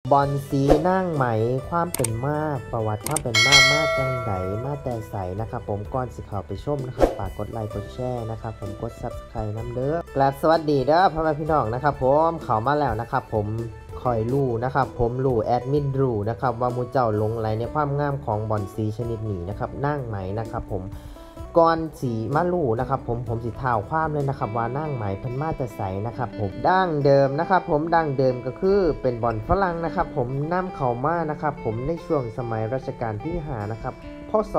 บอลสีนั่งไหมความเป็นมากประวัติความเป็นมากจังไดมาแต่ใสนะครับผมก่อนสิเข้าไปชมนะครับฝากกดไลค์กดแชร์นะครับผมกด Subscribe น้ำเด้อกราบสวัสดีเด้อพ่อแม่พี่น้องนะครับผมเข้ามาแล้วนะครับผมคอยรู้นะครับผมรู้แอดมินรู้นะครับว่ามูเจ้าหลงไหลในความงามของบอลสีชนิดนี้นะครับนั่งไหมนะครับผมก่อนสีมาลู่นะครับผมสิเท้าความเลยนะครับว่านั่งไหมเพิ่นมาแต่ใสนะครับผมดั้งเดิมนะครับผมดั้งเดิมก็คือเป็นบอลฝรั่งนะครับผมนำเข้ามานะครับผมในช่วงสมัยรัชกาลที่5นะครับพ.ศ.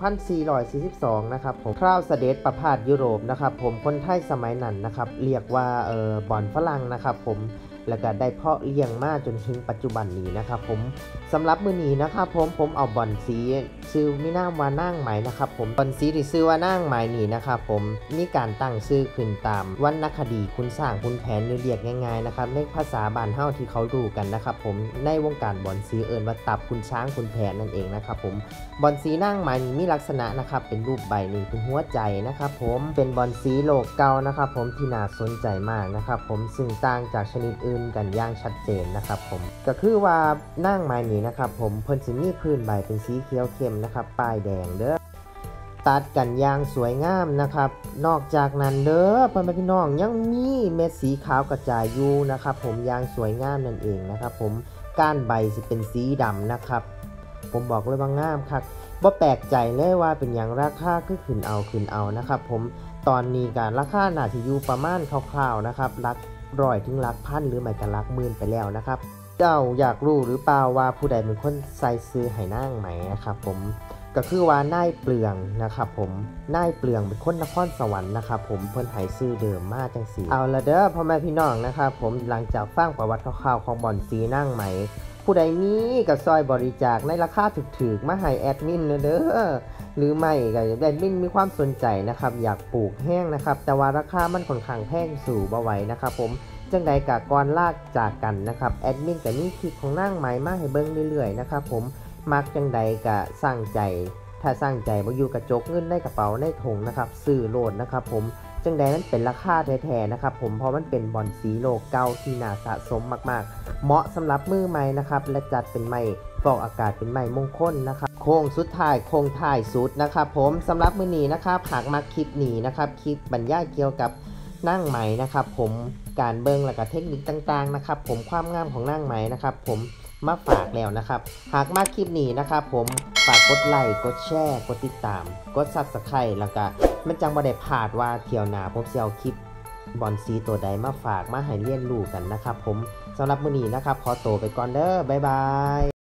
2442นะครับผมคราวเสด็จประพาสยุโรปนะครับผมคนไทยสมัยนั้นนะครับเรียกว่าบอลฝรั่งนะครับผมแล้วก็ได้เพาะเลี้ยงมาจนถึงปัจจุบันนี้นะครับผมสำหรับมื้อนี้นะครับผมเอาบอลสีชื่อมีนามว่านั่งไหมนะครับผมบอลสีที่ชื่อว่านั่งไหมนี่นะครับผมมีการตั้งชื่อขึ้นตามวรรณคดีคุณสร้างคุณแผนหรือเรียกง่ายๆนะครับในภาษาบ้านเฮาที่เขารู้กันนะครับผมในวงการบอลสีเอิ้นว่าตับคุณช้างคุณแผนนั่นเองนะครับผมบอลสีนั่งไหมนี่มีลักษณะนะครับเป็นรูปใบนี่เป็นหัวใจนะครับผมเป็นบอลสีโลกเก่านะครับผมที่น่าสนใจมากนะครับผมซึ่งต่างจากชนิดอื่นกันอย่างชัดเจนนะครับผมก็คือว่านั่งไม้นี้นะครับผมเพิ่นสิมีพื้นใบเป็นสีเขียวเข้มนะครับป้ายแดงเด้อตัดกันอย่างสวยงามนะครับนอกจากนั้นเด้อพ่อแม่พี่น้องยังมีเม็ดสีขาวกระจายอยู่นะครับผมอย่างสวยงามนั่นเองนะครับผมก้านใบสิเป็นสีดำนะครับผมบอกเลยว่างามครับบ่แปลกใจเลยว่าเป็นอย่างราคาคือขึ้นเอานะครับผมตอนนี้การราคาน่าจะอยู่ประมาณคร่าวๆนะครับหลักร้อยถึงหลักพันหรือไม่ก็หลักหมื่นไปแล้วนะครับเจ้าอยากรู้หรือเปล่าว่าผู้ใดเป็นคนใส่ซื้อให้นางไหมนะครับผมก็คือว่านายเปลืองนะครับผมนายเปลืองเป็นคนนครสวรรค์นะครับผมเพิ่นให้ซื้อเดิมมาจังสีเอาละเด้อพ่อแม่พี่น้องนะครับผมหลังจากฟังประวัติคร่าวๆของบอลสีนั่งไหมผู้ใดมีก็ซอยบริจาคในราคาถูกๆมาให้แอดมินเด้อหรือไม่ก็แอดมินมีความสนใจนะครับอยากปลูกแห้งนะครับแต่ว่าราคามันค่อนข้างแพงสู่บ่ไหวนะครับผมจังใดกะก่อนลากจากกันนะครับแอดมินก็มีคลิปของนั่งไหมมาให้เบิ่งเรื่อยๆนะครับผมมักจังใดกะสร้างใจถ้าสร้างใจบ่อยู่กระจกเงินในกระเป๋าในถุงนะครับซื้อโลดนะครับผมจังใดนั้นเป็นราคาแท้ๆนะครับผมเพราะมันเป็นบอลสีโลกเก่าที่น่าสะสมมากๆเหมาะสำหรับมือใหม่นะครับและจัดเป็นไม้ฟอกอากาศเป็นไม้มงคลนะครับโค้งสุดท้ายโค้งท้ายสุดนะครับผมสำหรับมื้อนี้นะครับหากมาคลิปนี้นะครับคลิปบรรยายเกี่ยวกับนั่งไหมนะครับผมการเบิ่งและก็เทคนิคต่างๆนะครับผมความงามของนั่งไหมนะครับผมมาฝากแล้วนะครับหากมาคลิปนี้นะครับผมฝากกดไลค์กดแชร์กดติดตามกด Subscribe แล้วก็มันจังบ่ได้พลาดว่าเที่ยวหน้าผมสิเอาคลิปบอลสีตัวใดมาฝากมาให้เรียนรู้กันนะครับผมสำหรับมื้อนี้นะครับขอตัวไปก่อนเด้อบ๊ายบาย